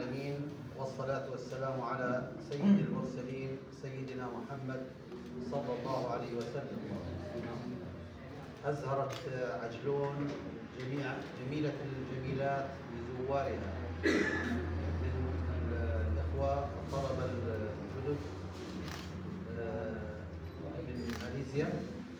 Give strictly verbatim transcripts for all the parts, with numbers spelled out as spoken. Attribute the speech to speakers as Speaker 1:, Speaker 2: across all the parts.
Speaker 1: العالمين، والصلاة والسلام على سيد المرسلين سيدنا محمد صلى الله عليه وسلم. أزهرت عجلون جميع جميلة الجميلات لزوارها من الإخوة الطلبة الجدد من ماليزيا،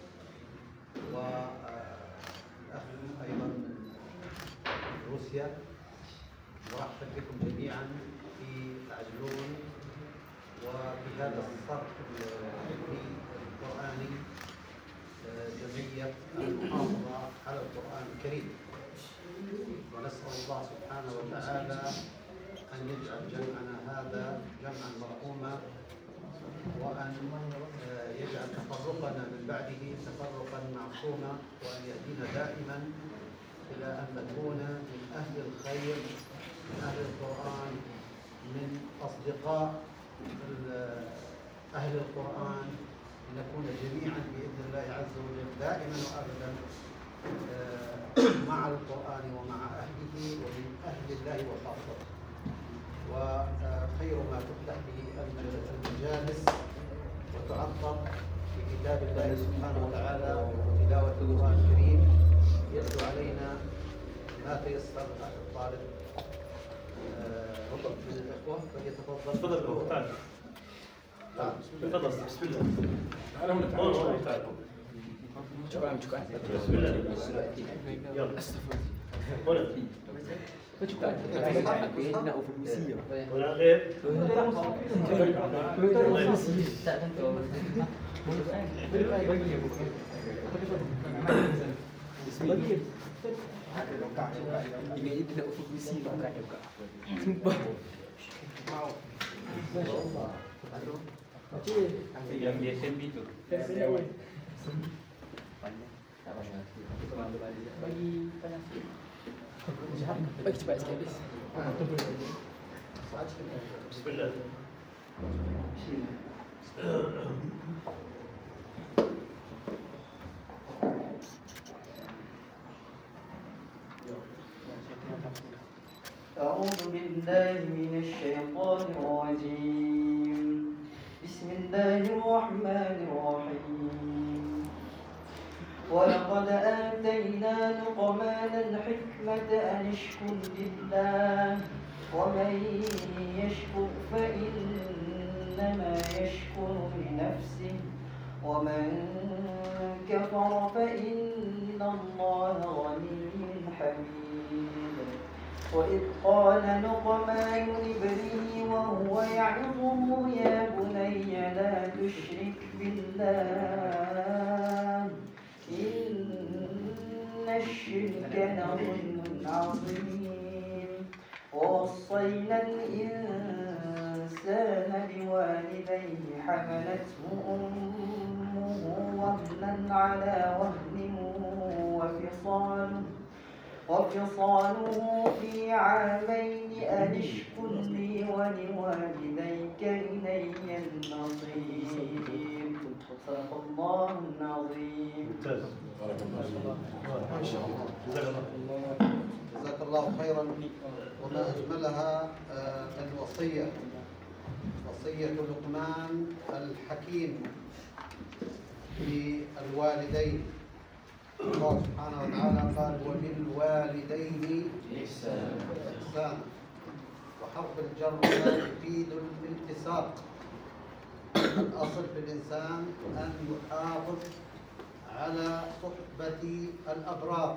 Speaker 1: والأخ أيضا من روسيا. مرحبا بكم جميعا في عجلون وفي هذا الصرح العلمي القرآني جمعية المحافظة على القرآن الكريم. ونسأل الله سبحانه وتعالى أن يجعل جمعنا هذا جمعا مرحوما، وأن يجعل تفرقنا من بعده تفرقا معصوما، وأن يهدينا دائما إلى أن نكون من أهل الخير، من أهل القرآن، من أصدقاء أهل القرآن، لنكون جميعا بإذن الله عز وجل دائما وأبدا مع القرآن ومع أهله ومن أهل الله وخاصته. وخير ما تفتح به المجالس وتعطر بكتاب الله سبحانه وتعالى وتلاوة القرآن الكريم، يتلو علينا ما تيسر على الطالب. رفض من الإخوة فليتفضل. تفضل تعال. تفضل. بسم الله. تعال هنا تعال.
Speaker 2: شكرا شكرا.
Speaker 1: بسم الله. يلا. هنا. ولا غير.
Speaker 2: Ini tidak usah visi bukan juga. Sumpah. Yang di S M B tu. Bagi panas. Bagi cepat sikit habis.
Speaker 1: Bismillah.
Speaker 3: أعوذ بالله من الشيطان الرجيم. بسم الله الرحمن الرحيم. ولقد آتينا لقمان الحكمة أن اشكر لله ومن يشكر فإنما يشكر لنفسه ومن كفر فإن الله غني حميد. وإذ قال لقمان لابنه وهو يعظه يا بني لا تشرك بالله إن الشرك لظلم عظيم. ووصينا الإنسان بوالديه حملته أمه وهنا على وهن وفصاله وفصاله في عامين أن اشكر لي ولوالديك إلي المصير. صدق الله العظيم.
Speaker 1: ما شاء الله. جزاك الله خيرا. وما أجملها الوصية، وصية لقمان الحكيم للوالدين. الله سبحانه وتعالى قال وبالوالدين إحسانا، وحرف الجر يفيد الالتصاق. الأصل في الإنسان أن يحافظ على صحبة الأبرار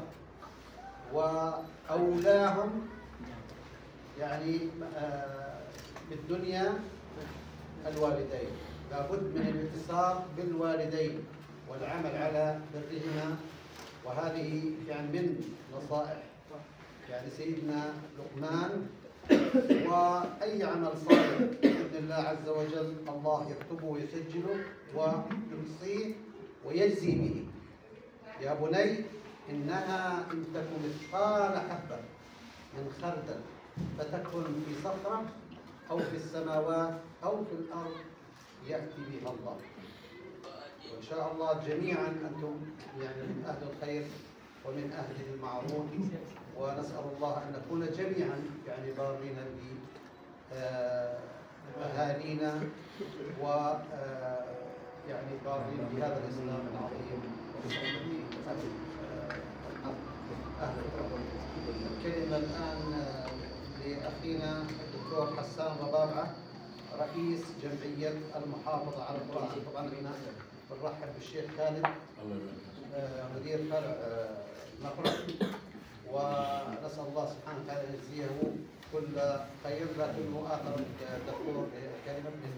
Speaker 1: وأولاهم يعني بالدنيا الوالدين. لابد من الالتصاق بالوالدين والعمل على برهما، وهذه يعني من نصائح يعني سيدنا لقمان. وأي عمل صالح بإذن الله عز وجل الله يكتبه ويسجله ويحصيه ويجزي به. يا بني إنها إن تكن مثقال حبة من خردل فتكن في صخرة أو في السماوات أو في الأرض يأتي بها الله. وإن شاء الله جميعا أنتم يعني من أهل الخير ومن أهل المعروف، ونسأل الله أن نكون جميعا يعني بارين أهالينا و يعني قاضين بهذا الإسلام العظيم أهل الكلمة الآن لأخينا الدكتور حسان ربابعة رئيس جمعية المحافظة على القرآن. طبعا هنا بنرحب بالشيخ خالد مدير فرع مفرق، ونسأل الله سبحانه وتعالى أن يجزيه كل خير، لكنه آخر الدكتور كلمة من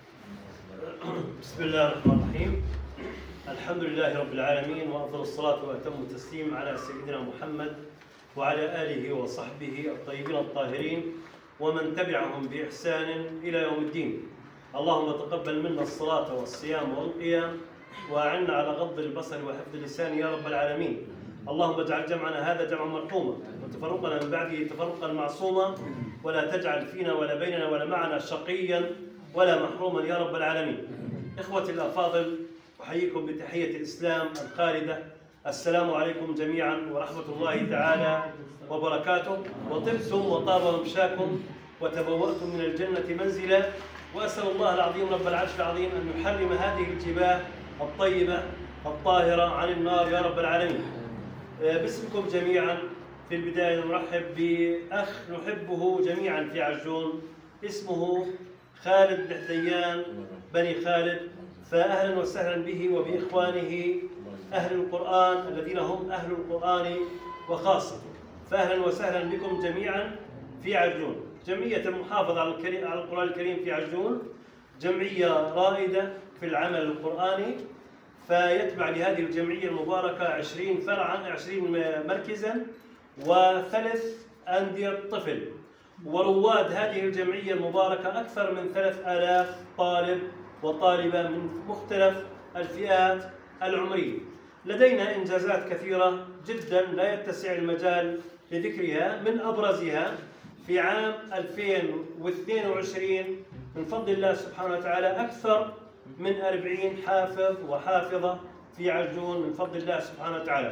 Speaker 4: بسم الله الرحمن الرحيم. الحمد لله رب العالمين، وأفضل الصلاة وأتم التسليم على سيدنا محمد وعلى آله وصحبه الطيبين الطاهرين ومن تبعهم بإحسان إلى يوم الدين. اللهم تقبل منا الصلاة والصيام والقيام، وأعنا على غض البصر وحفظ اللسان يا رب العالمين. اللهم اجعل جمعنا هذا جمعا مرحوما، وتفرقنا من بعده تفرقا معصوما، ولا تجعل فينا ولا بيننا ولا معنا شقيا ولا محروما يا رب العالمين. إخوتي الأفاضل، أحييكم بتحية الإسلام الخالدة. السلام عليكم جميعا ورحمة الله تعالى وبركاته، وطبتم وطاب ممشاكم وتبوأتم من الجنة منزلا، وأسأل الله العظيم رب العرش العظيم أن يحرم هذه الجباه الطيبة الطاهرة عن النار يا رب العالمين. باسمكم جميعا في البداية نرحب بأخ نحبه جميعا في عجون، اسمه خالد بحديان بني خالد، فأهلا وسهلا به وبإخوانه أهل القرآن الذين هم أهل القرآن وخاصته، فأهلا وسهلا بكم جميعا في عجون. جمعية المحافظة على القرآن الكريم في عجون جمعية رائدة في العمل القرآني، فيتبع لهذه الجمعية المباركة عشرين فرعا، عشرين مركزا وثلاث أندية طفل. ورواد هذه الجمعية المباركة أكثر من ثلاث آلاف طالب وطالبة من مختلف الفئات العمرية. لدينا إنجازات كثيرة جدا لا يتسع المجال لذكرها، من أبرزها في عام ألفين واثنين وعشرين من فضل الله سبحانه وتعالى أكثر من أربعين حافظ وحافظة في عجون من فضل الله سبحانه وتعالى،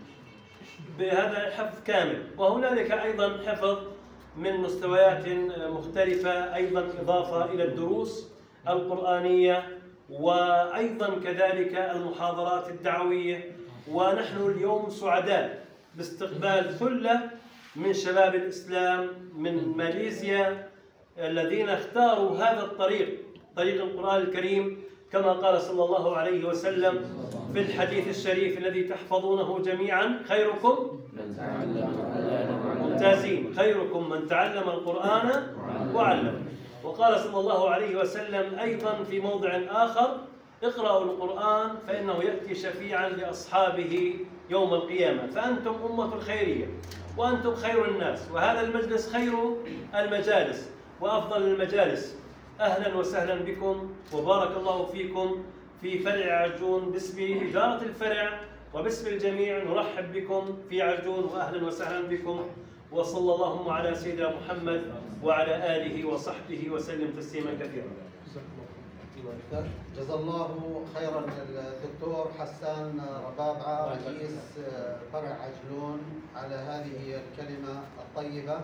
Speaker 4: بهذا حفظ كامل. وهنالك أيضا حفظ من مستويات مختلفة، أيضا إضافة إلى الدروس القرآنية، وأيضا كذلك المحاضرات الدعوية. ونحن اليوم سعداء باستقبال ثلة من شباب الإسلام من ماليزيا الذين اختاروا هذا الطريق، طريق القرآن الكريم، كما قال صلى الله عليه وسلم في الحديث الشريف الذي تحفظونه جميعا: خيركم ممتازين، خيركم من تعلم القرآن وعلمه. وقال صلى الله عليه وسلم أيضا في موضع آخر: اقرأوا القرآن فإنه يأتي شفيعا لأصحابه يوم القيامة. فأنتم أمة الخيرية وأنتم خير الناس، وهذا المجلس خير المجالس وأفضل المجالس. أهلا وسهلا بكم وبارك الله فيكم في فرع عجون. باسم إدارة الفرع وباسم الجميع نرحب بكم في عجون، وأهلا وسهلا بكم، وصلى اللهم على سيدنا محمد وعلى آله وصحبه وسلم تسليما كثيرا.
Speaker 1: جزا الله خيرا الدكتور حسان ربابعة رئيس فرع عجلون على هذه الكلمة الطيبة.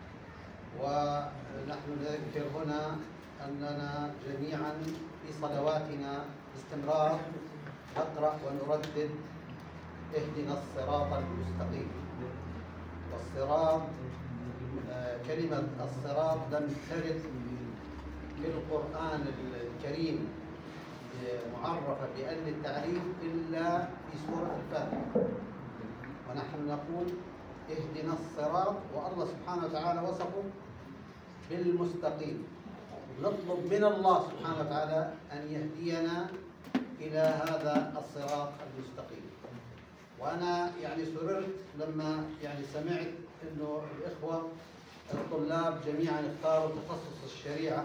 Speaker 1: ونحن نذكر هنا أننا جميعا في صلواتنا باستمرار نقرأ ونردد: اهدنا الصراط المستقيم. والصراط، كلمة الصراط لم ترد في القرآن الكريم معرفة بأن التعريف إلا في سورة الفاتحة. ونحن نقول اهدنا الصراط، والله سبحانه وتعالى وصفه بالمستقيم. نطلب من الله سبحانه وتعالى أن يهدينا إلى هذا الصراط المستقيم. وأنا يعني سررت لما يعني سمعت إنه الإخوة الطلاب جميعا اختاروا تخصص الشريعة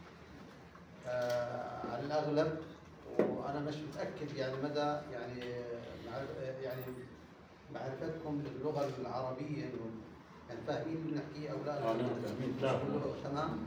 Speaker 1: آه على الأغلب، وأنا مش متأكد يعني مدى يعني يعني معرفتكم باللغة العربية، يعني فاهمين اللي بنحكيه أو لا؟
Speaker 4: نعم
Speaker 1: تمام.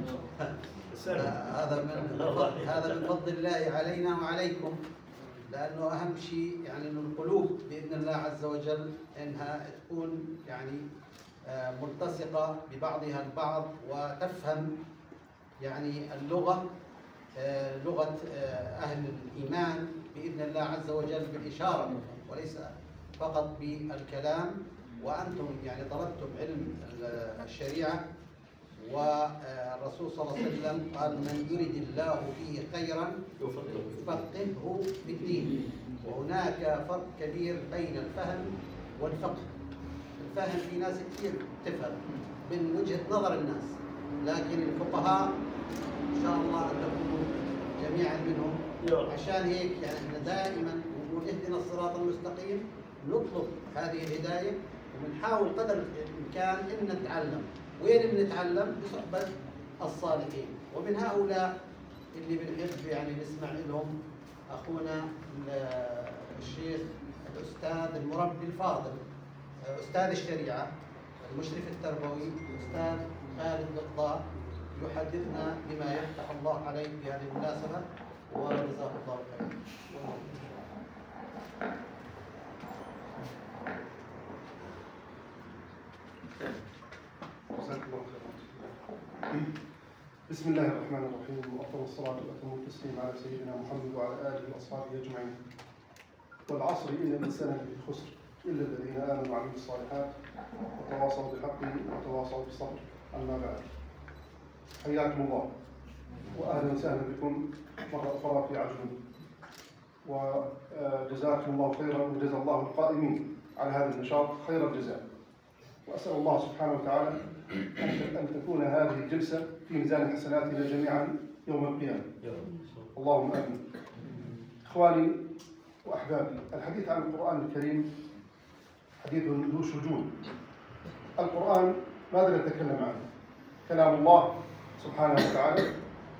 Speaker 1: هذا من هذا من فضل الله علينا وعليكم، لأنه أهم شيء يعني إنه القلوب بإذن الله عز وجل إنها تكون يعني ملتصقة ببعضها البعض وتفهم يعني اللغة لغة أهل الإيمان بإذن الله عز وجل بالإشارة وليس فقط بالكلام. وأنتم يعني طلبتم علم الشريعة، والرسول صلى الله عليه وسلم قال: من يرد الله فيه خيرا يفقهه في الدين. وهناك فرق كبير بين الفهم والفقه. الفهم في ناس كثير تفهم من وجهة نظر الناس، لكن الفقهاء إن شاء الله أن تكونوا جميعا منهم. عشان هيك يعني احنا دائما نقول اهدنا الصراط المستقيم، نطلب هذه الهداية وبنحاول قدر الإمكان إن نتعلم. وين بنتعلم؟ بصحبة الصالحين. ومن هؤلاء اللي بنحب يعني نسمع لهم أخونا الشيخ الأستاذ المربي الفاضل أستاذ الشريعة المشرف التربوي الأستاذ خالد القضاء، يحدثنا بما يفتح الله عليه في هذه المناسبة، وجزاه الله خيرا.
Speaker 5: بسم الله الرحمن الرحيم، وأفضل الصلاة وأتم التسليم على سيدنا محمد وعلى آله وأصحابه أجمعين. والعصر إن الإنسان لفي خسر إلا الذين آمنوا وعملوا الصالحات وتواصوا بالحق وتواصوا بالصبر. أما بعد، حياكم الله وأهلا وسهلا بكم مرة أخرى في عجلون، وجزاكم الله خيرا وجزا الله القائمين على هذا النشاط خير الجزاء. وأسأل الله سبحانه وتعالى أن تكون هذه الجلسة في ميزان حسناتنا جميعا يوم القيامة، اللهم آمين. إخواني وأحبابي، الحديث عن القرآن الكريم حديث ذو شجون. القرآن ماذا نتكلم عنه؟ كلام الله سبحانه وتعالى.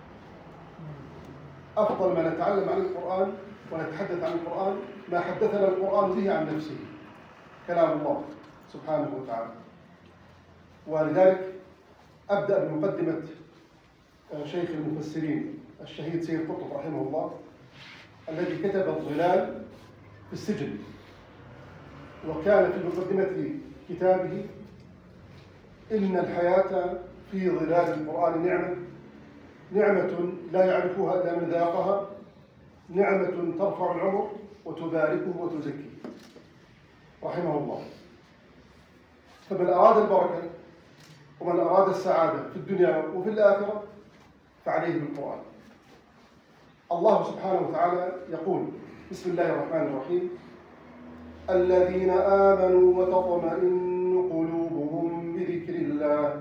Speaker 5: أفضل ما نتعلم عن القرآن ونتحدث عن القرآن ما حدثنا القرآن به عن نفسه، كلام الله سبحانه وتعالى. ولذلك أبدأ بمقدمة شيخ المفسرين الشهيد سيد قطب رحمه الله، الذي كتب الظلال في السجن، وكان في مقدمة كتابه: إن الحياة في ظلال القرآن نعمة، نعمة لا يعرفها إلا من ذاقها، نعمة ترفع العمر وتباركه وتزكيه، رحمه الله. فمن أراد البركة ومن أراد السعادة في الدنيا وفي الآخرة فعليه بالقرآن. الله سبحانه وتعالى يقول: بسم الله الرحمن الرحيم: الذين آمنوا وتطمئن قلوبهم بذكر الله،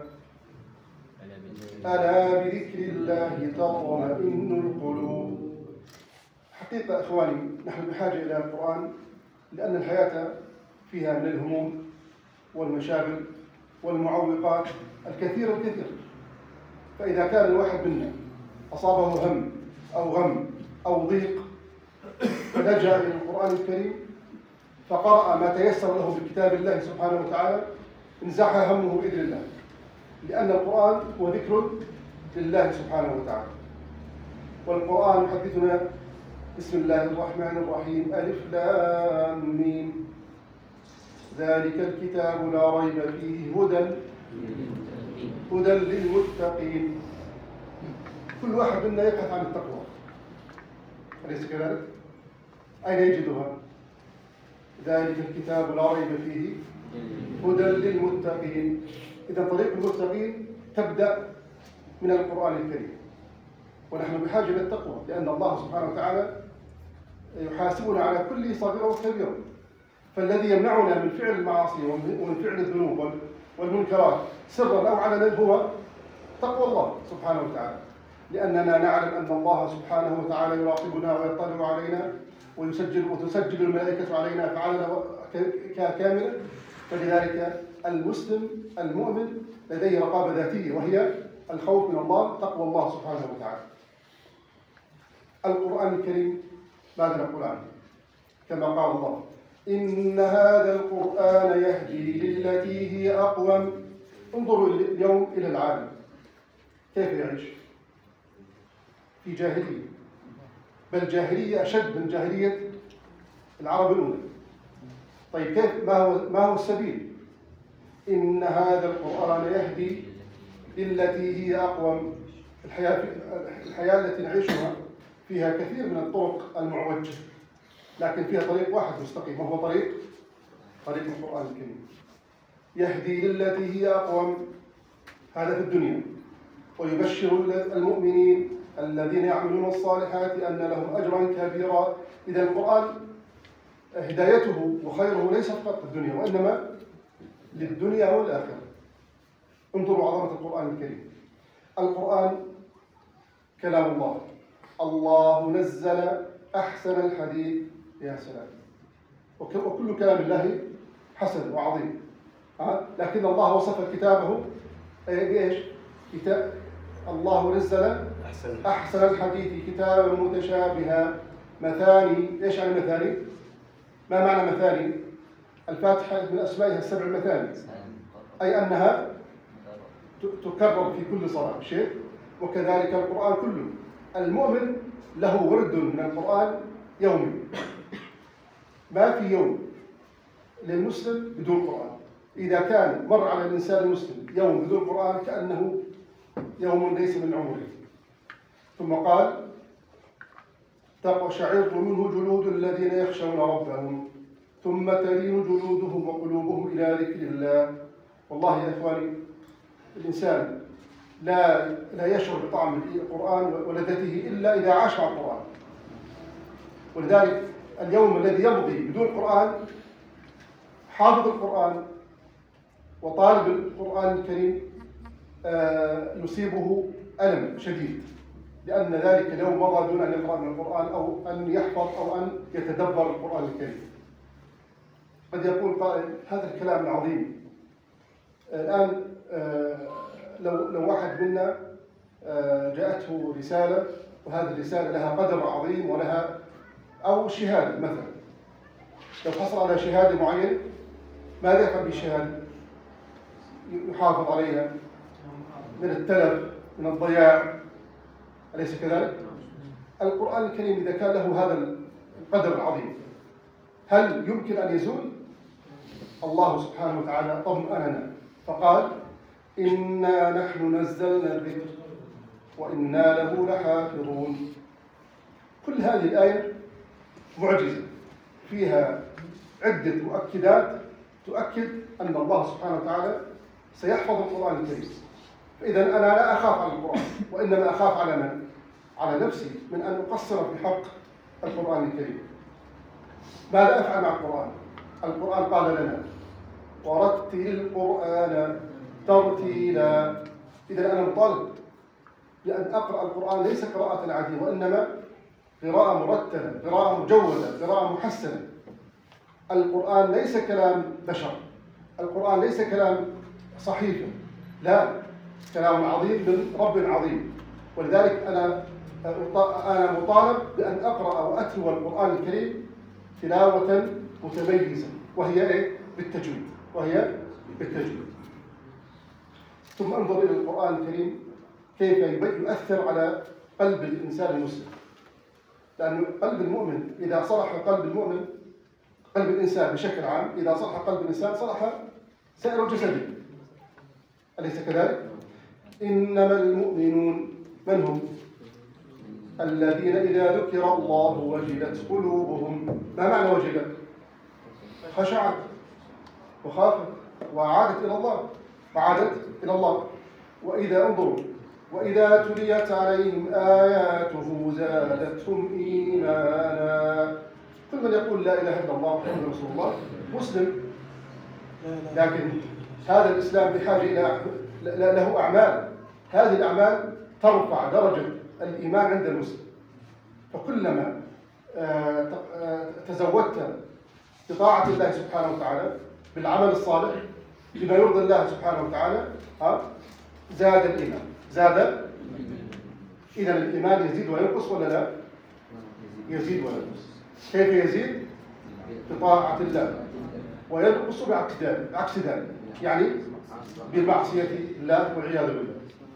Speaker 5: ألا بذكر الله تطمئن القلوب. حقيقة إخواني، نحن بحاجة إلى القرآن، لأن الحياة فيها من الهموم والمشاغل والمعوقات الكثير الكثير. فإذا كان الواحد منا أصابه هم أو غم أو ضيق فلجأ إلى القرآن الكريم فقرأ ما تيسر له بكتاب الله سبحانه وتعالى، انزاح همه بإذن الله، لأن القرآن هو ذكر لله سبحانه وتعالى. والقرآن يحدثنا: بسم الله الرحمن الرحيم، ألف لام ميم، ذلك الكتاب لا ريب فيه هدى هدى للمتقين. كل واحد منا يبحث عن التقوى، أليس كذلك؟ أين يجدها؟ ذلك الكتاب لا ريب فيه هدى للمتقين. إذا طريق المتقين تبدأ من القرآن الكريم، ونحن بحاجة إلى التقوى، لأن الله سبحانه وتعالى يحاسبنا على كل صغيرة وكبيرة. فالذي يمنعنا من فعل المعاصي ومن فعل الذنوب والمنكرات سرا أو علنا هو تقوى الله سبحانه وتعالى، لأننا نعلم أن الله سبحانه وتعالى يراقبنا ويطلع علينا ويسجل وتسجل الملائكة علينا أفعالنا كاملة. فلذلك المسلم المؤمن لديه رقابة ذاتية، وهي الخوف من الله، تقوى الله سبحانه وتعالى. القرآن الكريم ماذا نقول عنه؟ كما قال الله: إن هذا القرآن يهدي للتي هي أقوم. انظروا اليوم إلى العالم كيف يعيش في جاهلية، بل جاهلية أشد من جاهلية العرب الأولى. طيب كيف ما هو ما هو السبيل؟ إن هذا القرآن يهدي للتي هي أقوم. الحياة, الحياة التي نعيشها فيها كثير من الطرق المعوجة، لكن فيها طريق واحد مستقيم، وهو طريق طريق القرآن الكريم. يهدي للتي هي أقوم، هذا في الدنيا. ويبشر المؤمنين الذين يعملون الصالحات أن لهم أجرا كبيرا. إذا القرآن هدايته وخيره ليس فقط في الدنيا، وإنما للدنيا والآخرة. انظروا عظمة القرآن الكريم. القرآن كلام الله، الله نزل أحسن الحديث. يا سلام. وكل كلام الله حسن وعظيم، لكن الله وصف كتابه بإيش؟ كتاب الله نزل أحسن الحديث كتابا متشابها مثاني. إيش يعني مثاني؟ ما معنى مثاني؟ الفاتحة من أسمائها السبع المثاني، أي أنها تكرر في كل صلاة شيء، وكذلك القرآن كله. المؤمن له ورد من القرآن يومي، ما في يوم للمسلم بدون قرآن. إذا كان مر على الإنسان المسلم يوم بدون قرآن كأنه يوم ليس من عمره. ثم قال: تقشعر منه جلود الذين يخشون ربهم ثم تلين جلودهم وقلوبهم إلى ذكر الله. والله يا إخواني، الإنسان لا لا يشعر بطعم القرآن ولذته إلا إذا عاش مع القرآن. ولذلك اليوم الذي يمضي بدون قرآن، حافظ القرآن وطالب القرآن الكريم يصيبه ألم شديد، لأن ذلك اليوم مضى دون أن يقرأ من القرآن أو أن يحفظ أو أن يتدبر القرآن الكريم. قد يقول قائل: هذا الكلام العظيم الآن لو لو واحد منا جاءته رسالة، وهذه الرسالة لها قدر عظيم ولها، أو شهادة مثلا، لو حصل على شهادة معينة ماذا يفعل بالشهادة؟ يحافظ عليها من التلف، من الضياع، أليس كذلك؟ القرآن الكريم إذا كان له هذا القدر العظيم، هل يمكن أن يزول؟ الله سبحانه وتعالى طمأننا فقال: إنا نحن نزلنا الذكر وإنا له لحافظون. كل هذه الآية معجزة فيها عدة مؤكدات تؤكد أن الله سبحانه وتعالى سيحفظ القرآن الكريم. فإذا أنا لا أخاف على القرآن، وإنما أخاف على من؟ على نفسي، من أن أقصر في حق القرآن الكريم. ماذا أفعل مع القرآن؟ القرآن قال لنا: ورتل القرآن ترتيلا. إذا أنا مطالب بأن أقرأ القرآن ليس قراءة عادية، وإنما قراءة مرتلة، قراءة مجودة، قراءة محسنة. القرآن ليس كلام بشر، القرآن ليس كلام صحيفة، لا، كلام عظيم من رب عظيم. ولذلك أنا أنا مطالب بأن أقرأ وأتلو القرآن الكريم تلاوة متميزة، وهي إيه؟ بالتجويد، وهي بالتجويد. ثم انظر إلى القرآن الكريم كيف يؤثر على قلب الإنسان المسلم. لأن قلب المؤمن إذا صلح قلب المؤمن، قلب الإنسان بشكل عام، إذا صلح قلب الإنسان صلح سائر جسده، أليس كذلك؟ إنما المؤمنون من هم؟ الذين إذا ذكر الله وجلت قلوبهم. ما معنى وجلت؟ خشعت وخافت وعادت إلى الله، وعادت إلى الله. وإذا انظروا: وإذا تليت عليهم آياته زادتهم إيمانا. كل من يقول لا إله إلا الله محمد رسول الله مسلم، لكن هذا الإسلام بحاجة إلى له أعمال، هذه الأعمال ترفع درجة الإيمان عند المسلم. فكلما تزودت بطاعة الله سبحانه وتعالى بالعمل الصالح بما يرضي الله سبحانه وتعالى زاد الإيمان، زاد. إذا الإيمان يزيد وينقص ولا لا؟ يزيد وينقص. كيف يزيد؟ بطاعة الله، وينقص بعكس ذلك، يعني بمعصية الله والعياذ بالله.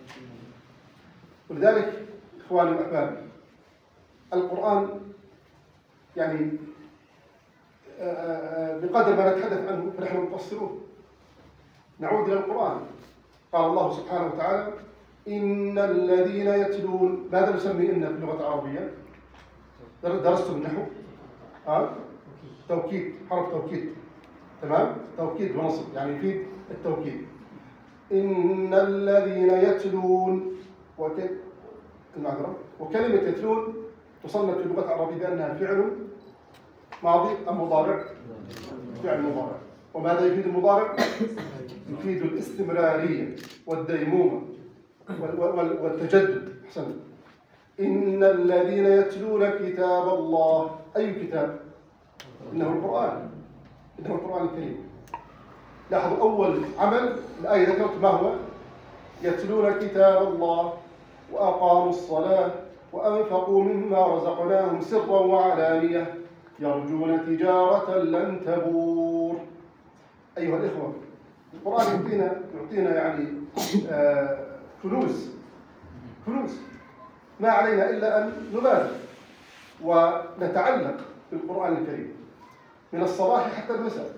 Speaker 5: ولذلك إخواني الأحباب، القرآن يعني بقدر ما نتحدث عنه فنحن مقصرون. نعود إلى القرآن. قال الله سبحانه وتعالى: إن الذين يتلون. ماذا نسمي إن في اللغة العربية؟ درستم النحو؟ ها؟ توكيد، حرف توكيد. تمام؟ توكيد ونصب، يعني يفيد التوكيد. إن الذين يتلون وك... المعذرة. وكلمة يتلون تصنف في اللغة العربية بأنها فعل ماضي أم مضارع؟ فعل مضارع. وماذا يفيد المضارع؟ يفيد الاستمرارية والديمومة والتجدد. أحسنت. إن الذين يتلون كتاب الله. أي كتاب؟ إنه القرآن. إنه القرآن الكريم. لاحظوا أول عمل الآية ذكرت ما هو؟ يتلون كتاب الله وأقاموا الصلاة وأنفقوا مما رزقناهم سرا وعلانية يرجون تجارة لن تبور. أيها الإخوة، القرآن يعطينا يعطينا يعني آه كنوز كنوز ما علينا إلا أن نبادر ونتعلق بالقرآن الكريم من الصباح حتى المساء.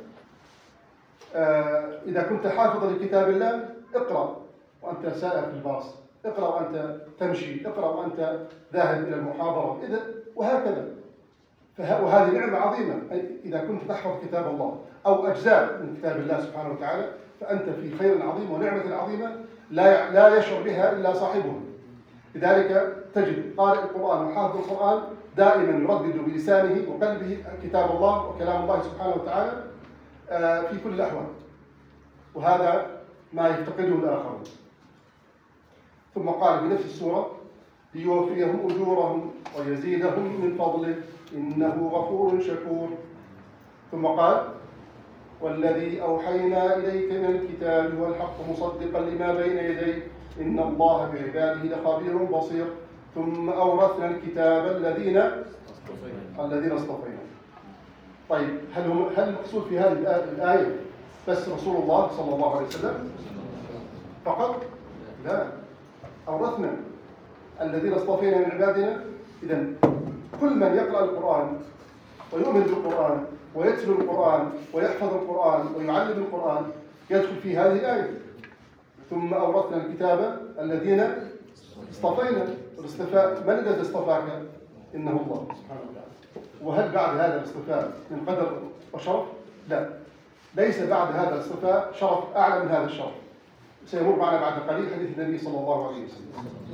Speaker 5: آه إذا كنت حافظا لكتاب الله اقرأ وأنت سائر في الباص، اقرأ وأنت تمشي، اقرأ وأنت ذاهب إلى المحاضرة، إذا وهكذا. وهذه نعمة عظيمة. إذا كنت تحفظ كتاب الله أو أجزاء من كتاب الله سبحانه وتعالى فأنت في خير عظيم ونعمة عظيمة لا لا يشعر بها إلا صاحبها. لذلك تجد قارئ القرآن وحافظ القرآن دائما يردد بلسانه وقلبه كتاب الله وكلام الله سبحانه وتعالى في كل الأحوال، وهذا ما يفتقده الآخرون. ثم قال بنفس السورة: ليوفيهم أجورهم ويزيدهم من فضله إنه غفور شكور. ثم قال: والذي أوحينا إليك من الكتاب والحق مصدقا لما بين يديه إن الله بعباده لخبير بصير. ثم أورثنا الكتاب الذين الذين اصطفينا. طيب، هل هل المقصود في هذه الآية بس رسول الله صلى الله عليه وسلم فقط؟ لا، أورثنا الذين اصطفينا من عبادنا. إذن كل من يقرأ القرآن ويؤمن بالقرآن ويتلو القرآن ويحفظ القرآن ويعلم القرآن يدخل في هذه الآية. ثم أورثنا الكتاب الذين اصطفينا. الاصطفاء، من الذي اصطفاك؟ إنه الله سبحانه وتعالى. وهل بعد هذا الاصطفاء من قدر وشرف؟ لا، ليس بعد هذا الاصطفاء شرف أعلى من هذا الشرف. سيمر معنا بعد قليل حديث النبي صلى الله عليه وسلم.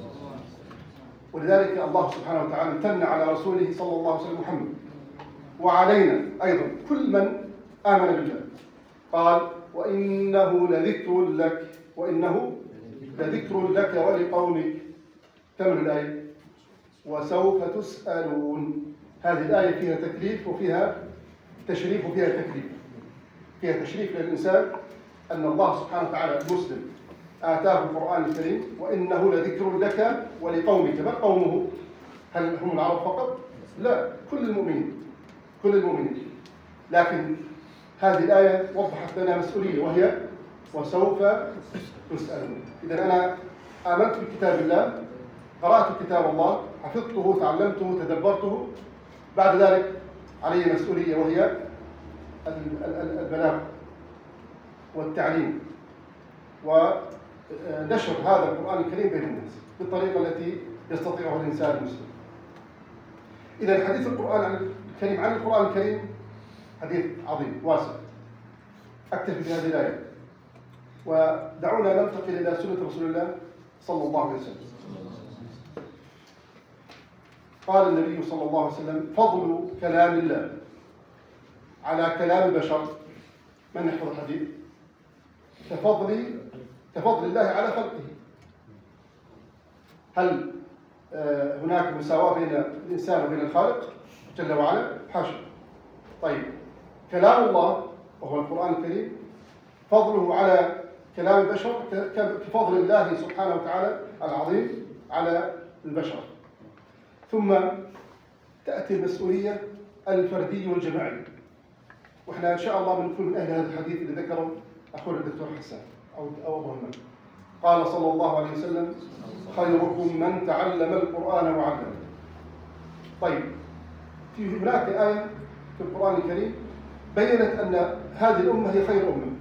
Speaker 5: ولذلك الله سبحانه وتعالى امتن على رسوله صلى الله عليه وسلم محمد وعلينا أيضا كل من آمن بالله. قال: وإنه لذكر لك وإنه لذكر لك ولقومك. كمل الآية: وسوف تسألون. هذه الآية فيها تكليف وفيها تشريف وفيها تكليف. فيها تشريف للإنسان أن الله سبحانه وتعالى المسلم آتاه القرآن الكريم وإنه لذكر لك ولقومك. من قومه؟ هل هم العرب فقط؟ لا، كل المؤمنين كل المؤمنين. لكن هذه الآية وضحت لنا مسؤولية وهي وسوف تسألون. إذا أنا آمنت بكتاب الله، قرأت كتاب الله، حفظته، تعلمته، تدبرته، بعد ذلك علي مسؤولية وهي البلاغ والتعليم ونشر هذا القرآن الكريم بين الناس بالطريقة التي يستطيعها الإنسان المسلم. إذا حديث القرآن الكريم عن القرآن الكريم حديث عظيم واسع. أكتفي بهذه الآية ودعونا ننتقل إلى سنة رسول الله صلى الله عليه وسلم. قال النبي صلى الله عليه وسلم: فضل كلام الله على كلام البشر، من يحفظ الحديث؟ كفضل كفضل الله على خلقه. هل هناك مساواة بين الإنسان وبين الخالق جل وعلا؟ حاشا. طيب، كلام الله وهو القرآن الكريم فضله على كلام البشر كفضل الله سبحانه وتعالى العظيم على البشر. ثم تأتي المسؤولية الفردية والجماعية، وإحنا إن شاء الله بنكون من أهل هذا الحديث اللي ذكره أخونا الدكتور حسان أو أو أبو همام. قال صلى الله عليه وسلم: خيركم من تعلم القرآن وعلمه. طيب، في هناك آية في القرآن الكريم بيّنت أن هذه الأمة هي خير أمة،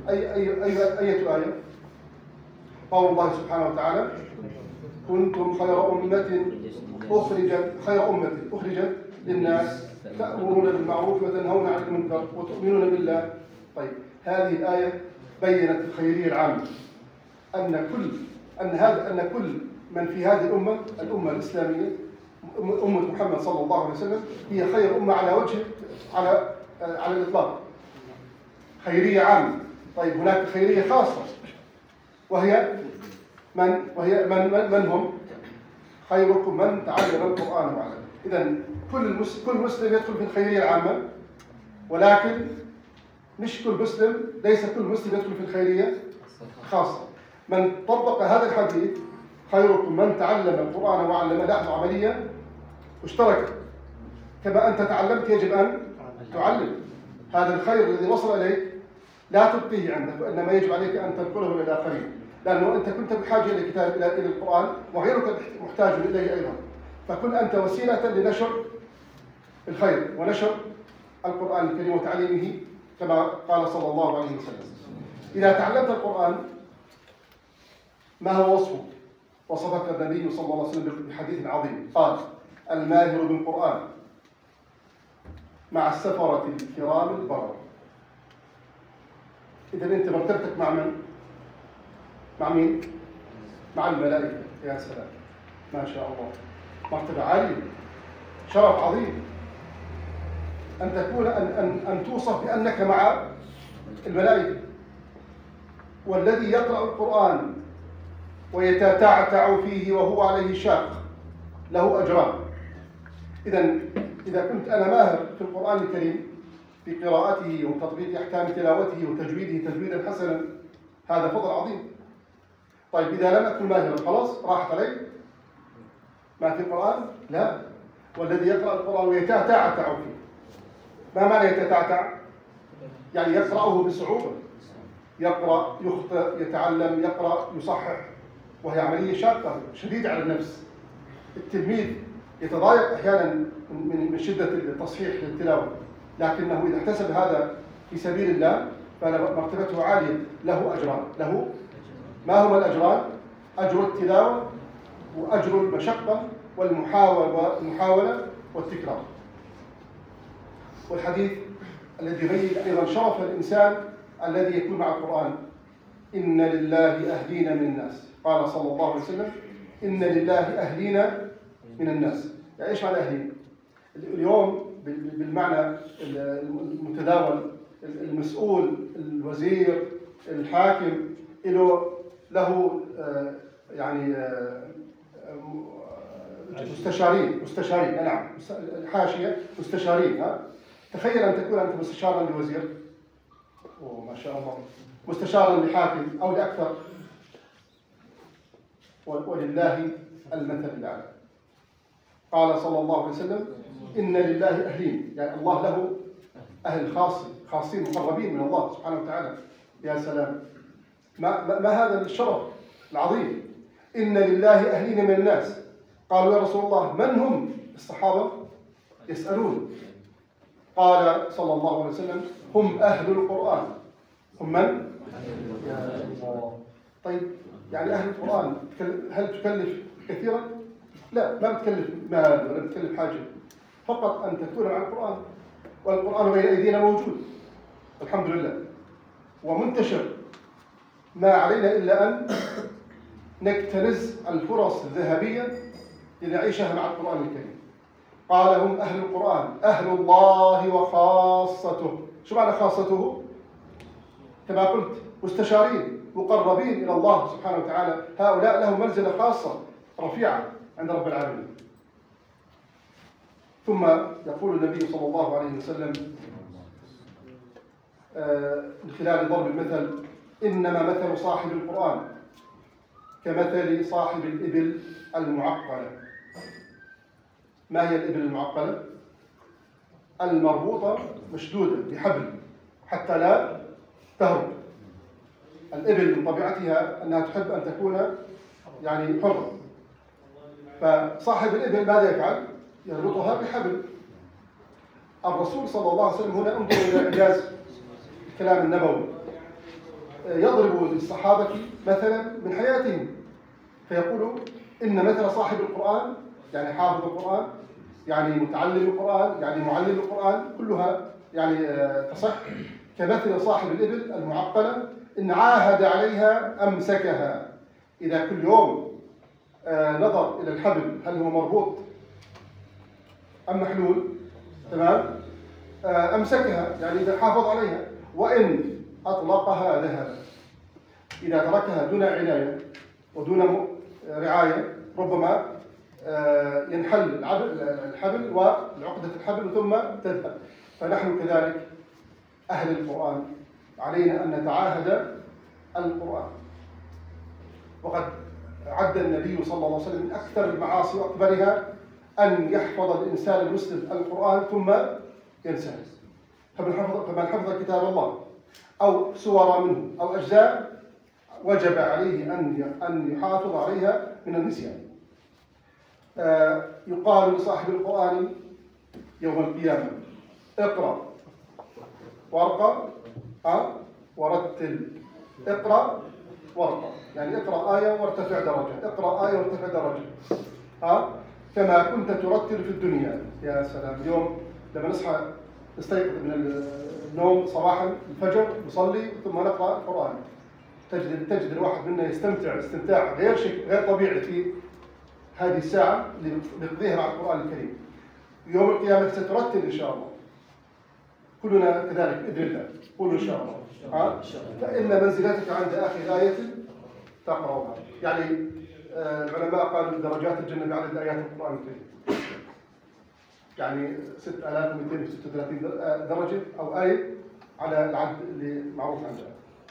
Speaker 5: أي أي أي أية آية؟ قول الله سبحانه وتعالى: كنتم خير أمة أخرجت خير أمة أخرجت للناس تأمرون بالمعروف وتنهون عن المنكر وتؤمنون بالله. طيب، هذه الآية بينت الخيرية العامة، أن كل أن هذا أن كل من في هذه الأمة الأمة الإسلامية أمة محمد صلى الله عليه وسلم هي خير أمة على وجه على على الإطلاق. خيرية عامة. طيب، هناك خيرية خاصة وهي من وهي من من, من هم؟ خيركم من تعلم القرآن وعلمه. إذا كل مسلم كل مسلم يدخل في الخيرية العامة، ولكن مش كل مسلم ليس كل مسلم يدخل في الخيرية الخاصة. من طبق هذا الحديث خيركم من تعلم القرآن وعلمه لاحظ عملية مشتركة. كما أنت تعلمت يجب أن تعلم. هذا الخير الذي وصل إليك لا تبقيه عندك، وإنما يجب عليك أن تنقله إلى الآخرين، لأنه أنت كنت بحاجة إلى الكتاب إلى إلى القرآن وغيرك محتاج إليه أيضا. فكن أنت وسيلة لنشر الخير ونشر القرآن الكريم وتعليمه كما قال صلى الله عليه وسلم. إذا تعلمت القرآن ما هو وصفه؟ وصفك النبي صلى الله عليه وسلم بحديث عظيم، قال: الماهر بالقرآن مع السفرة الكرام البررة. إذا أنت مرتبتك مع من؟ مع مين؟ مع الملائكة. يا سلام، ما شاء الله، مرتبة عالية، شرف عظيم أن تكون أن أن أن توصف بأنك مع الملائكة. والذي يقرأ القرآن ويتتعتع فيه وهو عليه شاق له أجران. إذا إذا كنت أنا ماهر في القرآن الكريم بقراءته وتطبيق أحكام تلاوته وتجويده تجويدا حسنا، هذا فضل عظيم. طيب، إذا لم أكن ماهرا خلاص راحت علي ما في القرآن؟ لا. والذي يقرأ القرآن ويتتعتع فيه، ما معنى يتتعتع؟ يعني يقرأه بصعوبة، يقرأ يخطئ يتعلم يقرأ يصحح، وهي عملية شاقة شديدة على النفس. التلميذ يتضايق أحيانا من شدة التصحيح للتلاوة، لكنه إذا احتسب هذا في سبيل الله فمرتبته عالية، له أجران. له ما هما الأجران؟ أجر التلاوة وأجر المشقة والمحاولة والمحاولة والتكرار. والحديث الذي يبين أيضا شرف الإنسان الذي يكون مع القرآن: إن لله أهلين من الناس. قال صلى الله عليه وسلم: إن لله أهلين من الناس. يعني إيش معنى أهلين؟ اليوم بالمعنى المتداول، المسؤول، الوزير، الحاكم له له يعني مستشارين مستشارين نعم الحاشية مستشارين. ها تخيل أن تكون أنت مستشارا لوزير، أوه ما شاء الله، مستشارا لحاكم أو لأكثر، ولله المثل الأعلى. قال صلى الله عليه وسلم: إن لله أهلين، يعني الله له أهل خاص خاصين مقربين من الله سبحانه وتعالى. يا سلام، ما, ما, ما هذا الشرف العظيم. إن لله أهلين من الناس. قالوا: يا رسول الله من هم؟ الصحابة يسألون. قال صلى الله عليه وسلم: هم أهل القرآن. هم من؟ يا الله. طيب، يعني أهل القرآن هل تكلف كثيرا؟ لا، ما بتكلف مال ولا بتكلف حاجة، فقط أن تكون على القرآن. والقرآن بين أيدينا موجود الحمد لله ومنتشر. ما علينا إلا أن نكتنز الفرص الذهبية لنعيشها مع القرآن الكريم. قال: هم أهل القرآن أهل الله وخاصته. شو معنى خاصته؟ كما قلت مستشارين مقربين إلى الله سبحانه وتعالى، هؤلاء لهم منزلة خاصة رفيعة عند رب العالمين. ثم يقول النبي صلى الله عليه وسلم من خلال ضرب المثل: إنما مثل صاحب القرآن كمثل صاحب الإبل المعقلة. ما هي الإبل المعقلة؟ المربوطة مشدودة بحبل حتى لا تهرب. الإبل من طبيعتها أنها تحب أن تكون يعني حرة، فصاحب الإبل ماذا يفعل؟ يربطها بحبل. الرسول صلى الله عليه وسلم هنا انظر إلى إعجاز الكلام النبوي. يضرب للصحابة مثلا من حياتهم، فيقول إن مثل صاحب القرآن يعني حافظ القرآن، يعني متعلم القرآن، يعني معلم القرآن، كلها يعني تصح، كمثل صاحب الإبل المعقلة إن عاهد عليها أمسكها. إذا كل يوم نظر إلى الحبل هل هو مربوط أم محلول، تمام، أمسكها، يعني إذا حافظ عليها، وإن أطلقها ذهبت. إذا تركها دون عناية ودون رعاية ربما ينحل الحبل والعقدة الحبل ثم تذهب. فنحن كذلك أهل القرآن علينا أن نتعاهد القرآن. وقد عد النبي صلى الله عليه وسلم من أكثر المعاصي وأكبرها أن يحفظ الإنسان المسلم القرآن ثم ينساه. فمن حفظ فمن حفظ كتاب الله أو سور منه أو أجزاء وجب عليه أن أن يحافظ عليها من النسيان. آه يقال لصاحب القرآن يوم القيامة: اقرأ وارقى آه ورتل. اقرأ وارقى، يعني اقرأ آية وارتفع درجة، اقرأ آية وارتفع درجة، آه كما كنت ترتل في الدنيا. يا سلام، اليوم لما نصحى نستيقظ من النوم صباحا الفجر نصلي ثم نقرأ القرآن، تجد تجد الواحد منا يستمتع استمتاع غير شيء غير طبيعي في هذه الساعة اللي نقضيها مع القرآن الكريم. يوم القيامة سترتل إن شاء الله، كلنا كذلك بإذن الله، قولوا إن شاء الله. ها؟ فإن منزلتك عند آخر آية تقرأها. يعني آه العلماء قالوا درجات الجنة بعدد آيات القرآن الكريم، يعني ستة آلاف ومئتين وستة وثلاثين درجة أو آية على العد اللي معروف عندنا.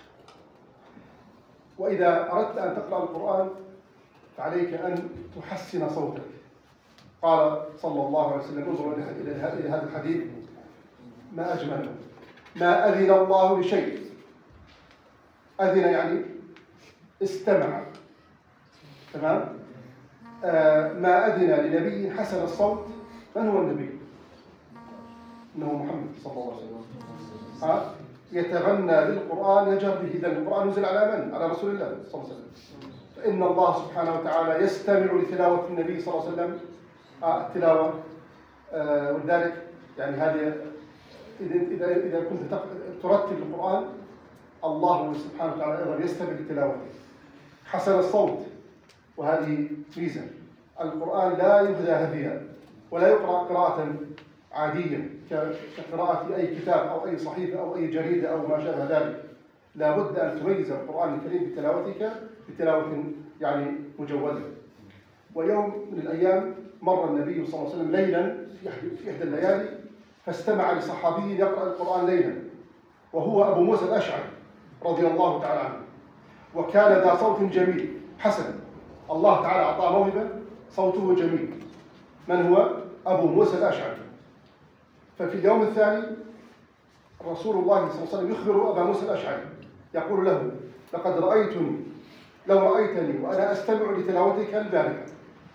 Speaker 5: وإذا أردت أن تقرأ القرآن فعليك أن تحسن صوتك. قال صلى الله عليه وسلم: انظروا إلى هذا الحديث ما أجمله: ما أذن الله لشيء، أذن يعني استمع، تمام، آه ما أذن لنبي حسن الصوت. من هو النبي؟ إنه محمد صلى الله عليه وسلم. ها؟ يتغنى بالقرآن يجهر به. إذا القرآن نزل على من؟ على رسول الله صلى الله عليه وسلم. فإن الله سبحانه وتعالى يستمع لتلاوة النبي صلى الله عليه وسلم آه التلاوة. آه ولذلك يعني هذه إذا إذا إذا كنت ترتل القرآن الله سبحانه وتعالى أيضا يستمع لتلاوته. حسن الصوت، وهذه ميزة. القرآن لا يهدى هديا ولا يقرأ قراءة عادية كقراءة أي كتاب أو أي صحيفة أو أي جريدة أو ما شابه ذلك. لا بد أن تميز القرآن الكريم بتلاوتك بتلاوة يعني مجودة. ويوم من الأيام مر النبي صلى الله عليه وسلم ليلا في إحدى الليالي فاستمع لصحابي يقرأ القرآن ليلا، وهو أبو موسى الأشعري رضي الله تعالى عنه، وكان ذا صوت جميل حسن. الله تعالى أعطاه موهبة، صوته جميل. من هو؟ أبو موسى الأشعري. ففي اليوم الثاني رسول الله صلى الله عليه وسلم يخبر أبا موسى الأشعري يقول له: لقد رأيتني لو رأيتني وأنا أستمع لتلاوتك البارحة،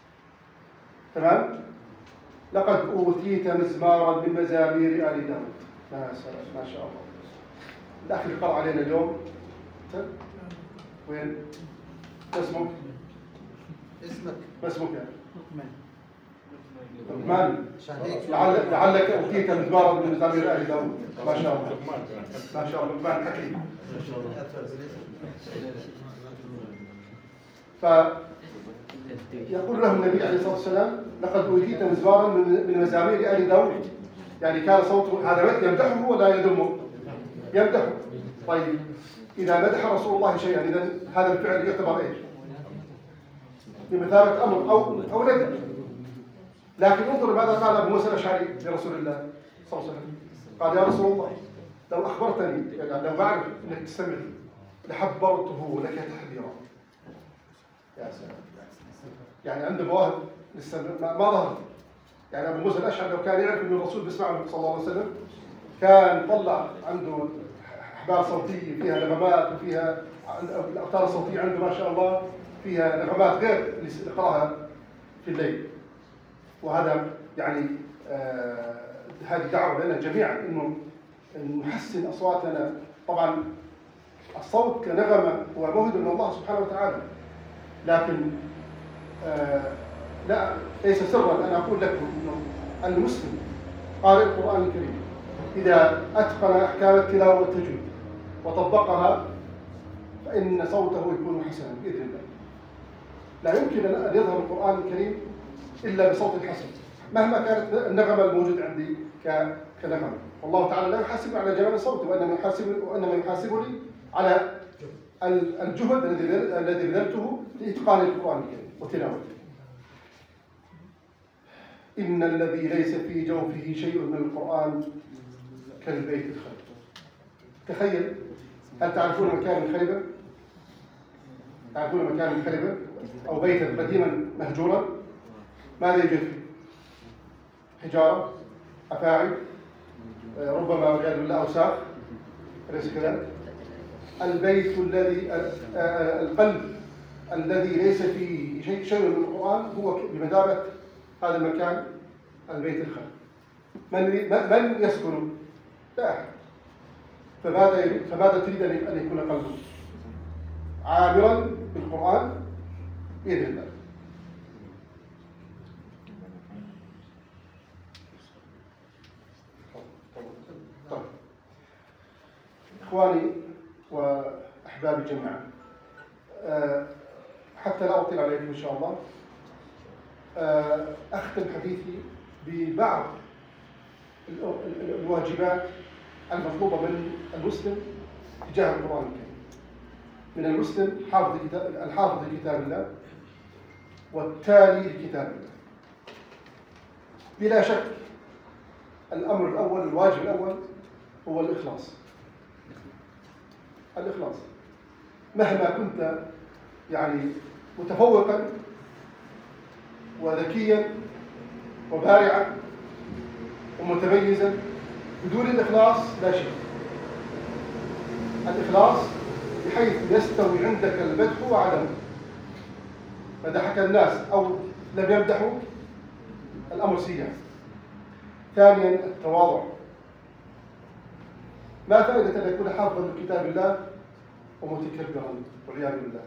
Speaker 5: تمام، لقد أوتيت مزمارا من مزامير آل داود. ما ما شاء الله. الأخ اللي قرأ علينا اليوم وين؟ اسمك؟
Speaker 1: اسمك؟
Speaker 5: ما اسمك يعني؟ لقمان.
Speaker 1: لعل
Speaker 5: لعلك أوتيت مزمارا من مزامير آل داود. ما شاء الله ما شاء الله. لقمان حكيم. فيقول له النبي عليه الصلاة والسلام: لقد أوتيت مزمارا من مزامير آل داود. يعني كان صوته هذا يمدحه ولا يذمه؟ يمدحه. طيب إذا مدح رسول الله شيئا إذا هذا الفعل يعتبر إيش؟ بمثابة أمر أو أو ندب. لكن انظر ماذا قال أبو موسى الأشعري لرسول الله صلى الله عليه وسلم. قال: يا رسول الله، لو أخبرتني، يعني لو بعرف أنك تستمع لحبرته لك تحذيرا. يا سلام. يعني عنده مواهب لسه ما ظهرت. يعني أبو موسى الأشعري لو كان يعرف أن الرسول بيسمعه صلى الله عليه وسلم كان طلع عنده أحبال صوتية فيها نغمات وفيها الأوتار الصوتية عنده ما شاء الله فيها نغمات غير اللي يقرأها في الليل. وهذا يعني آه هذه دعوة لنا جميعا إنه نحسن أصواتنا. طبعا الصوت كنغمة هو موهبة من الله سبحانه وتعالى، لكن آه لا ليس سرا أن أقول لكم أن المسلم قارئ القرآن الكريم إذا أتقن أحكام التلاوة والتجويد وطبقها فإن صوته يكون حسنا بإذن الله. لا يمكن أن يظهر القرآن الكريم إلا بصوت حسن مهما كانت النغمة الموجودة عندي كنغمة. والله تعالى لا يحاسبني على جمال صوتي، وإنما يحاسبني وإنما يحاسبني على الجهد الذي بذلته لإتقان القرآن الكريم وتلاوته. إن الذي ليس في جوفه شيء من القرآن كالبيت الخرب. تخيل، هل تعرفون مكان الخربة؟ تعرفون مكان الخربة أو بيتا قديما مهجورا؟ ماذا يوجد فيه؟ حجارة، أفاعي، ربما والعياذ بالله أوساخ، أليس كذلك؟ البيت الذي القلب الذي ليس فيه شيء شيء من القرآن هو بمثابة هذا المكان البيت الخرب. من من يسكن؟ لا أحد. فماذا فماذا تريد أن يكون قلبه؟ عامرا بالقرآن بإذن الله. طيب. إخواني وأحبابي جميعا، حتى لا أطيل عليكم إن شاء الله، أختم حديثي ببعض الواجبات المطلوبة من المسلم تجاه القرآن الكريم. من المسلم حافظ كتاب الحافظ لكتاب الله والتالي لكتاب الله. بلا شك الأمر الأول، الواجب الأول هو الإخلاص. الإخلاص مهما كنت يعني متفوقا وذكيا وبارعا ومتميزا، بدون الإخلاص لا شيء. الإخلاص بحيث يستوي عندك المدح وعدمه. مدحك الناس أو لم يمدحوك الأمر سيئ. ثانيا التواضع. ما فائدة أن يكون حافظا لكتاب الله ومتكبرا والعياذ بالله؟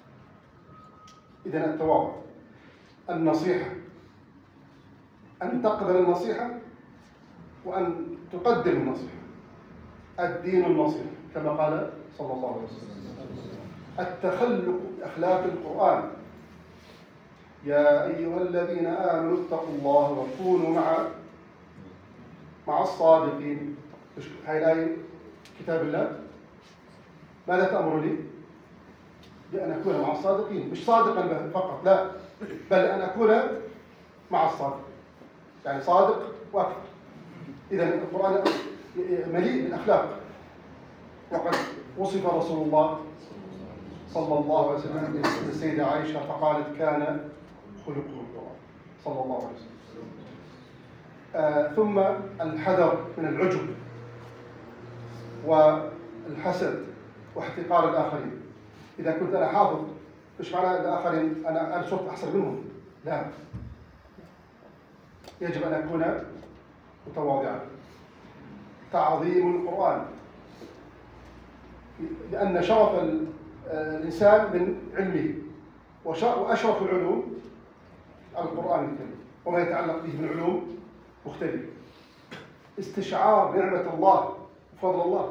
Speaker 5: إذن التواضع. النصيحة، أن تقبل النصيحة وأن تقدم النصيحة. الدين النصيحة كما قال صلى الله عليه وسلم. التخلق بأخلاق القرآن. يا أيها الذين آمنوا اتقوا الله وكونوا مع مع الصادقين. هاي الآية كتاب الله ماذا تأمرني؟ بأن أكون مع الصادقين، مش صادقا فقط، لا، بل أن أكون مع الصادق، يعني صادق وأكثر. إذا القرآن مليء بالأخلاق، وقد وصف رسول الله صلى الله عليه وسلم بالسيدة عائشة فقالت كان خلقه القرآن صلى الله عليه وسلم. آه ثم الحذر من العجب والحسد واحتقار الآخرين. إذا كنت أنا حافظ مش معنى الآخرين أنا أنا صرت أحسن منهم، لا، يجب أن أكون متواضعا. تعظيم القرآن، لأن شرف الإنسان من علمه، وأشرف العلوم القرآن الكريم وما يتعلق به من علوم مختلفة. استشعار نعمة الله وفضل الله،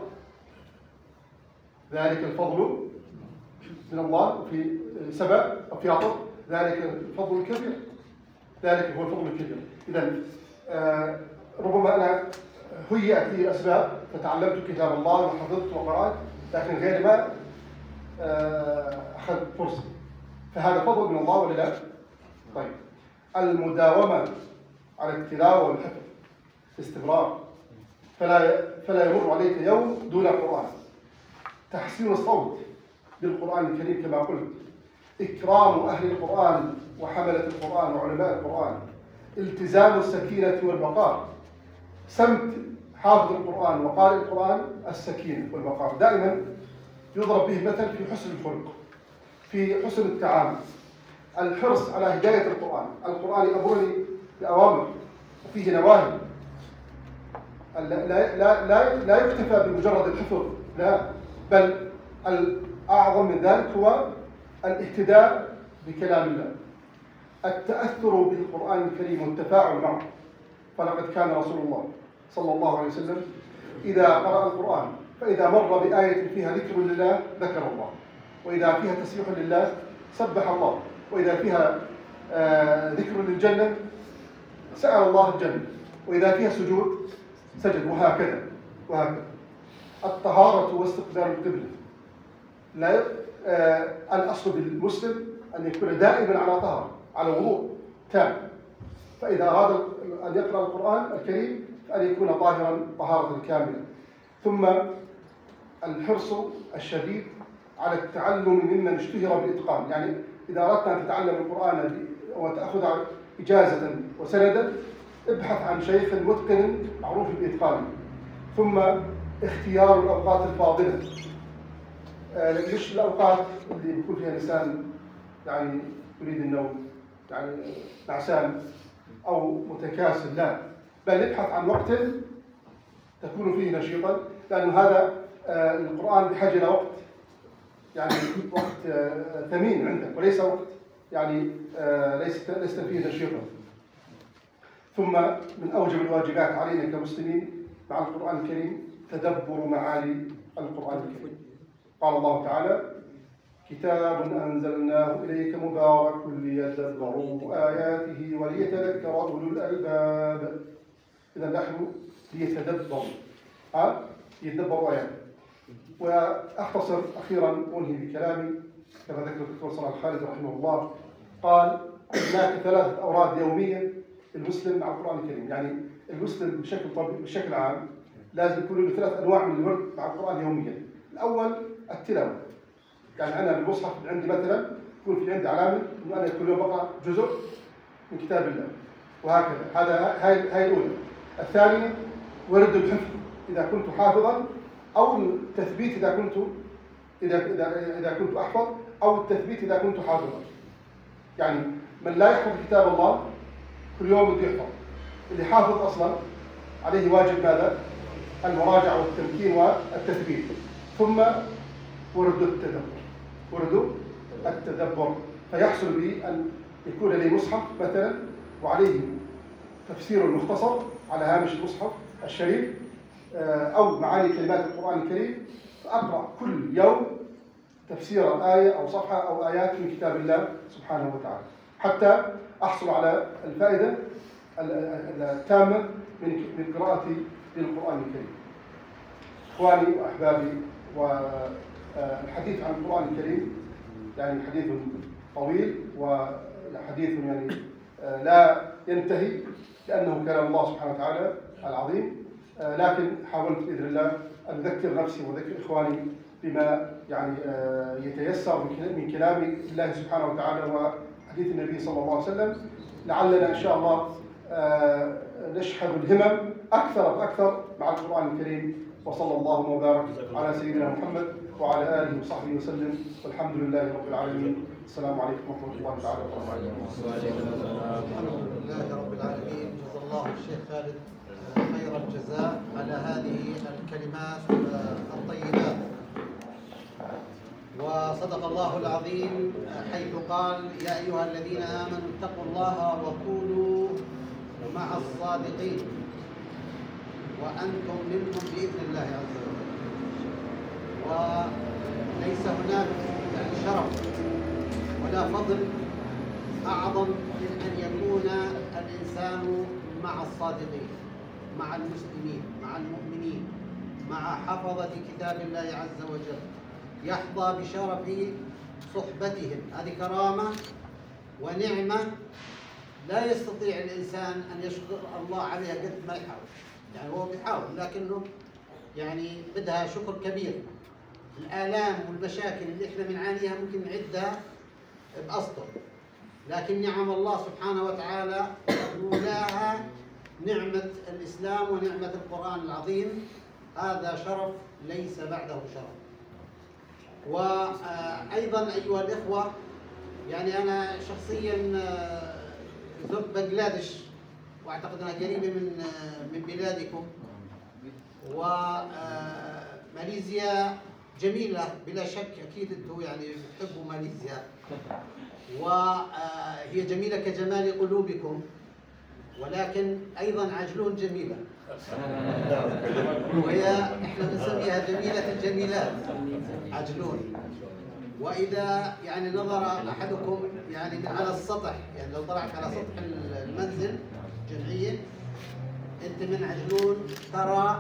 Speaker 5: ذلك الفضل من الله. في سبأ أو في عطف ذلك الفضل الكبير، ذلك هو الفضل الكبير. إذن آه ربما أنا هيأت لي أسباب فتعلمت كتاب الله وحفظت وقرأت، لكن غير ما آه أخذت فرصة، فهذا فضل من الله ولا لا؟ طيب، المداومة على التلاوة والحفظ باستمرار، فلا فلا يمر عليك يوم دون القرآن. تحسين الصوت بالقرآن الكريم كما قلت، إكرام أهل القرآن وحملة القرآن وعلماء القرآن، التزام السكينة والوقار. سمت حافظ القرآن وقارئ القرآن السكينة والوقار، دائما يضرب به مثل في حسن الخلق، في حسن التعامل، الحرص على هداية القرآن. القرآن يأمرني بأوامر وفيه نواهي، لا لا لا لا يكتفى بمجرد الحفظ، لا، بل الأعظم من ذلك هو الاهتداء بكلام الله، التأثر بالقرآن الكريم والتفاعل معه. فلقد كان رسول الله صلى الله عليه وسلم إذا قرأ القرآن فإذا مر بآية فيها ذكر لله ذكر الله، وإذا فيها تسبيح لله سبح الله، وإذا فيها آه ذكر للجنة سأل الله الجنة، وإذا فيها سجود سجد، وهكذا وهكذا. الطهارة واستقبال القبلة، لا آه الأصل بالمسلم أن يكون دائما على طهارة، على وضوء تام، فإذا أراد أن يقرأ القرآن الكريم فأن يكون طاهرا طهارة كاملة. ثم الحرص الشديد على التعلم ممن اشتهر بالإتقان، يعني إذا أردت أن تتعلم القرآن وتأخذ إجازة وسندا ابحث عن شيخ متقن معروف بإتقانه. ثم اختيار الأوقات الفاضلة، آه مش الأوقات اللي بيكون فيها الإنسان يعني يريد النوم، يعني نعسان أو متكاسل، لا، بل ابحث عن وقت تكون فيه نشيطا، لأن هذا آه القرآن بحاجة إلى وقت، يعني وقت آه ثمين عندك، وليس وقت يعني آه ليس ليس فيه نشيطا. ثم من أوجب الواجبات علينا كمسلمين مع القرآن الكريم تدبر معاني القرآن الكريم. قال الله تعالى: كتاب أنزلناه إليك مبارك ليدبروا آياته وليتذكر أولو الألباب. إذا نحن ليتدبروا ها يتدبروا آياته. وأختصر أخيرا وأنهي بكلامي كما ذكر الدكتور صلاح الخالد رحمه الله، قال: هناك ثلاثة أوراد يومية المسلم مع القرآن الكريم. يعني المسلم بشكل طبيعي بشكل عام لازم يكون له ثلاث أنواع من الورد مع القرآن يوميا. الأول التلاوة، يعني أنا بالمصحف عندي مثلا يكون في عندي علامة إنه أنا كل يوم بقرأ جزء من كتاب الله، وهكذا. هذا هاي هاي الأولى. الثانية ورد الحفظ إذا كنت حافظا، أو التثبيت إذا كنت إذا إذا إذا كنت أحفظ، أو التثبيت إذا كنت حافظا. يعني من لا يحفظ كتاب الله كل يوم بده يحفظ. اللي حافظ أصلا عليه واجب ماذا؟ المراجعة والتمكين والتثبيت. ثم ورد التدبر، ورد التدبر، فيحصل لي أن يكون لي مصحف مثلا وعليه تفسير مختصر على هامش المصحف الشريف، أو معاني كلمات القرآن الكريم، فأقرأ كل يوم تفسير آية أو صفحة أو آيات من كتاب الله سبحانه وتعالى، حتى أحصل على الفائدة التامة من قراءتي للقرآن الكريم. إخواني وأحبابي، والحديث عن القرآن الكريم يعني حديث طويل وحديث يعني لا ينتهي، لأنه كلام الله سبحانه وتعالى العظيم، لكن حاولت بإذن الله أن أذكر نفسي وأذكر إخواني بما يعني يتيسر من كلام الله سبحانه وتعالى وحديث النبي صلى الله عليه وسلم، لعلنا إن شاء الله نشحذ الهمم أكثر وأكثر مع القرآن الكريم. وصلى الله وبارك على سيدنا محمد وعلى آله وصحبه وسلم، والحمد لله رب العالمين. السلام عليكم ورحمة الله تعالى وبركاته.
Speaker 1: الحمد لله رب العالمين. جزا الله الشيخ خالد خير الجزاء على هذه الكلمات الطيبات. وصدق الله العظيم حيث قال: يا أيها الذين آمنوا اتقوا الله وكونوا مع الصادقين وأنتم منهم بإذن الله عز وجل. وليس هناك يعني شرف ولا فضل أعظم من أن يكون الإنسان مع الصادقين، مع المسلمين، مع المؤمنين، مع حفظة كتاب الله عز وجل، يحظى بشرف صحبتهم. هذه كرامة ونعمة لا يستطيع الإنسان أن يشكر الله عليها قد ما يحاول. يعني هو بيحاول لكنه يعني بدها شكر كبير. الآلام والمشاكل اللي احنا بنعانيها ممكن نعدها بأسطر، لكن نعم الله سبحانه وتعالى مولاها نعمة الإسلام ونعمة القرآن العظيم، هذا شرف ليس بعده شرف. وأيضا أيها الإخوة، يعني أنا شخصيا زرت بنغلاديش، واعتقد انها قريبه من من بلادكم، وماليزيا جميلة بلا شك، أكيد أنتم يعني بتحبوا ماليزيا، وهي جميلة كجمال قلوبكم، ولكن أيضا عجلون جميلة، وهي إحنا بنسميها جميلة الجميلات عجلون. وإذا يعني نظر أحدكم يعني على السطح، يعني لو طلعت على سطح المنزل جمعية أنت من عجلون ترى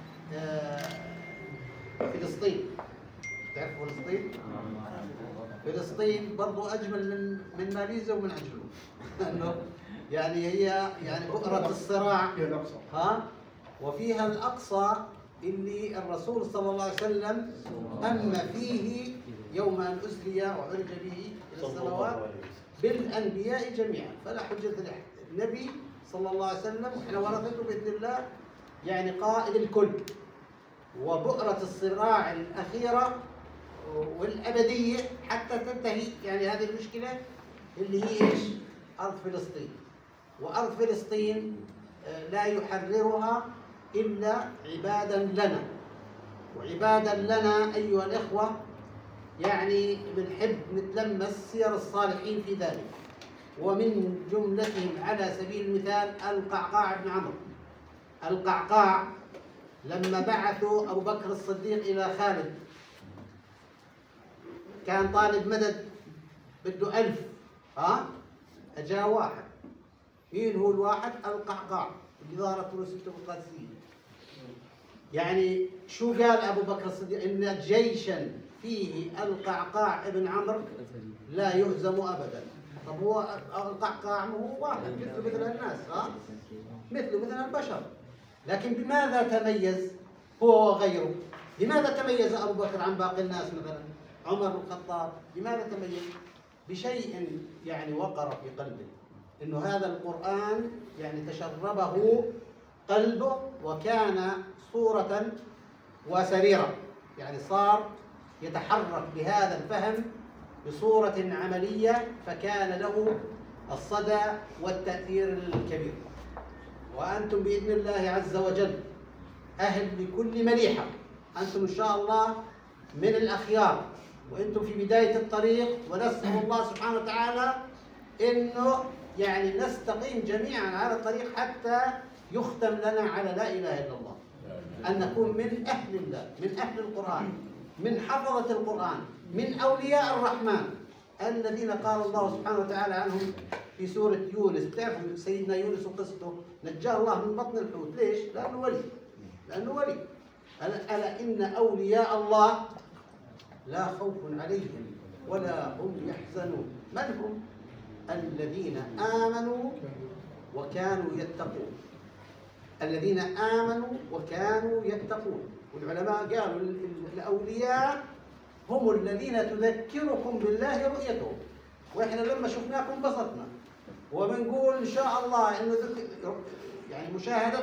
Speaker 1: فلسطين. تعرف فلسطين؟ فلسطين برضو أجمل من من ماليزيا ومن عجلون. لأنه يعني هي يعني بؤرة الصراع، ها، وفيها الأقصى اللي الرسول صلى الله عليه وسلم أم فيه يوم أن أسري وعرج به إلى السماوات بالأنبياء جميعا، فلا حجة لأحد. النبي صلى الله عليه وسلم وإحنا ورثته بإذن الله يعني قائد الكل، وبؤرة الصراع الأخيرة والأبدية حتى تنتهي يعني هذه المشكلة اللي هي إيش؟ أرض فلسطين. وأرض فلسطين لا يحررها إلا عبادا لنا، وعبادا لنا أيها الإخوة يعني بنحب نتلمس سير الصالحين في ذلك، ومن جملتهم على سبيل المثال القعقاع بن عمرو. القعقاع لما بعثوا أبو بكر الصديق إلى خالد كان طالب مدد بده ألف، ها؟ أجا واحد. مين هو الواحد؟ القعقاع اللي ظهرت رسالته القادسية. يعني شو قال أبو بكر الصديق؟ إن جيشا فيه القعقاع ابن عمرو لا يهزم أبدا. طب هو القعقاع هو واحد مثله مثل الناس، ها؟ مثله مثل البشر، لكن بماذا تميز هو وغيره؟ لماذا تميز أبو بكر عن باقي الناس مثلا؟ عمر بن الخطاب لماذا تميز؟ بشيء يعني وقر في قلبه، إنه هذا القرآن يعني تشربه قلبه وكان صورة وسريرة، يعني صار يتحرك بهذا الفهم بصورة عملية، فكان له الصدى والتأثير الكبير. وأنتم بإذن الله عز وجل أهل لكل مليحة، أنتم إن شاء الله من الأخيار، وأنتم في بداية الطريق، ونسأل الله سبحانه وتعالى إنه يعني نستقيم جميعا على الطريق حتى يختم لنا على لا إله إلا الله، أن نكون من أهل الله، من أهل القرآن، من حفظة القرآن، من أولياء الرحمن الذين قال الله سبحانه وتعالى عنهم في سورة يونس. بتعرفوا سيدنا يونس وقصته، نجاه الله من بطن الحوت، ليش؟ لأنه ولي، لأنه ولي. ألا إن أولياء الله لا خوف عليهم ولا هم يحزنون. من هم؟ الذين آمنوا وكانوا يتقون. الذين آمنوا وكانوا يتقون. والعلماء قالوا الأولياء هم الذين تذكركم بالله رؤيتهم، وإحنا لما شفناكم انبسطنا، وبنقول إن شاء الله إنه يعني مشاهدة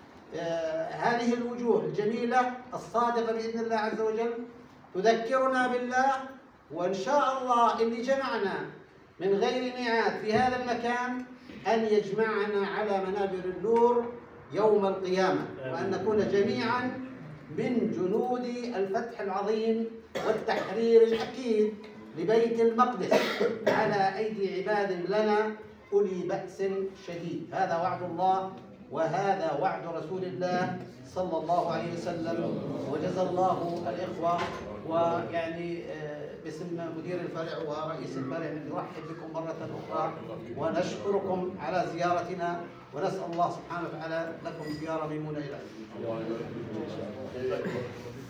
Speaker 1: آه هذه الوجوه الجميلة الصادقة بإذن الله عز وجل تذكرنا بالله، وإن شاء الله اللي جمعنا من غير ميعاد في هذا المكان أن يجمعنا على منابر النور يوم القيامة، وأن نكون جميعا من جنود الفتح العظيم والتحرير الأكيد لبيت المقدس على أيدي عباد لنا أولي بأس شديد. هذا وعد الله وهذا وعد رسول الله صلى الله عليه وسلم. وجزا الله الإخوة ويعني باسم مدير الفرع ورئيس الفرع نرحب بكم مرة أخرى ونشكركم على زيارتنا، ونسأل الله سبحانه وتعالى لكم زيارة ميمونة إلى